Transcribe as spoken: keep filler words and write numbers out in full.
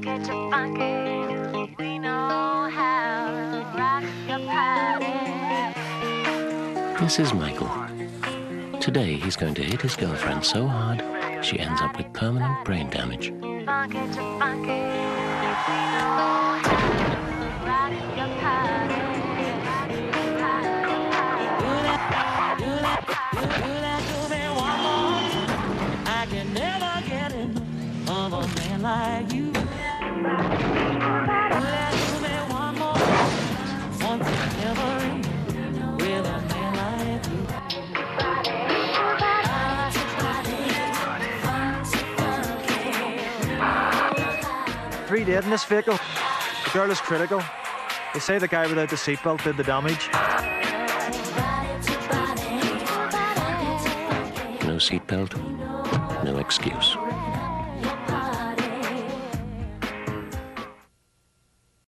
Funky to funky, we know how to rock your party. This is Michael. Today he's going to hit his girlfriend so hard she ends up with permanent brain damage. Funky to funky, we know how to rock your party. I can never get enough of a man like you. Let's do me one more, once and never end, with a man like you. Three dead in this vehicle. The girl is critical. They say the guy without the seatbelt did the damage. No seatbelt, no excuse.